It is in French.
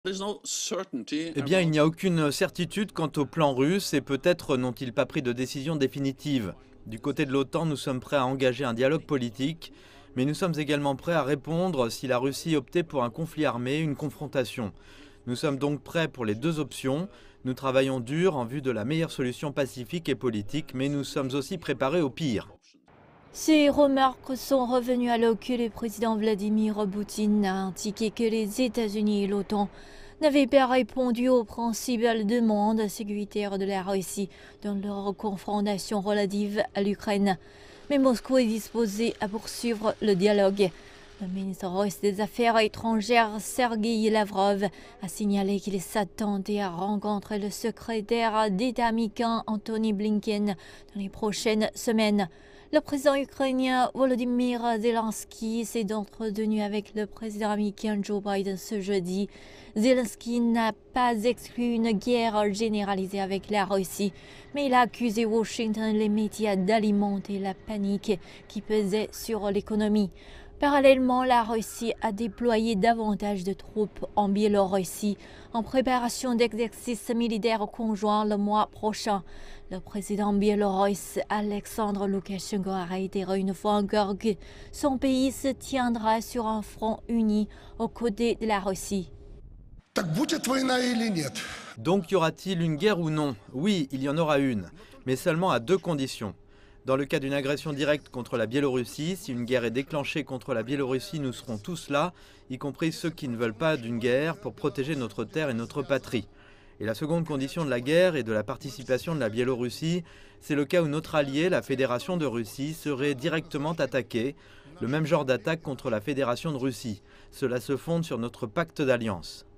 Eh bien, il n'y a aucune certitude quant au plan russe et peut-être n'ont-ils pas pris de décision définitive. Du côté de l'OTAN, nous sommes prêts à engager un dialogue politique, mais nous sommes également prêts à répondre si la Russie optait pour un conflit armé, une confrontation. Nous sommes donc prêts pour les deux options. Nous travaillons dur en vue de la meilleure solution pacifique et politique, mais nous sommes aussi préparés au pire. Ces remarques sont revenues alors que le président Vladimir Poutine a indiqué que les États-Unis et l'OTAN n'avaient pas répondu aux principales demandes sécuritaires de la Russie dans leur confrontation relative à l'Ukraine. Mais Moscou est disposé à poursuivre le dialogue. Le ministre russe des Affaires étrangères Sergueï Lavrov a signalé qu'il s'attendait à rencontrer le secrétaire d'État américain Antony Blinken dans les prochaines semaines. Le président ukrainien Volodymyr Zelensky s'est entretenu avec le président américain Joe Biden ce jeudi. Zelensky n'a pas exclu une guerre généralisée avec la Russie, mais il a accusé Washington et les médias d'alimenter la panique qui pesait sur l'économie. Parallèlement, la Russie a déployé davantage de troupes en Biélorussie en préparation d'exercices militaires conjoints le mois prochain. Le président biélorusse Alexandre Loukachenko a réitéré une fois encore que son pays se tiendra sur un front uni aux côtés de la Russie. Donc y aura-t-il une guerre ou non? Oui, il y en aura une, mais seulement à deux conditions. Dans le cas d'une agression directe contre la Biélorussie, si une guerre est déclenchée contre la Biélorussie, nous serons tous là, y compris ceux qui ne veulent pas d'une guerre, pour protéger notre terre et notre patrie. Et la seconde condition de la guerre et de la participation de la Biélorussie, c'est le cas où notre allié, la Fédération de Russie, serait directement attaqué, le même genre d'attaque contre la Fédération de Russie. Cela se fonde sur notre pacte d'alliance.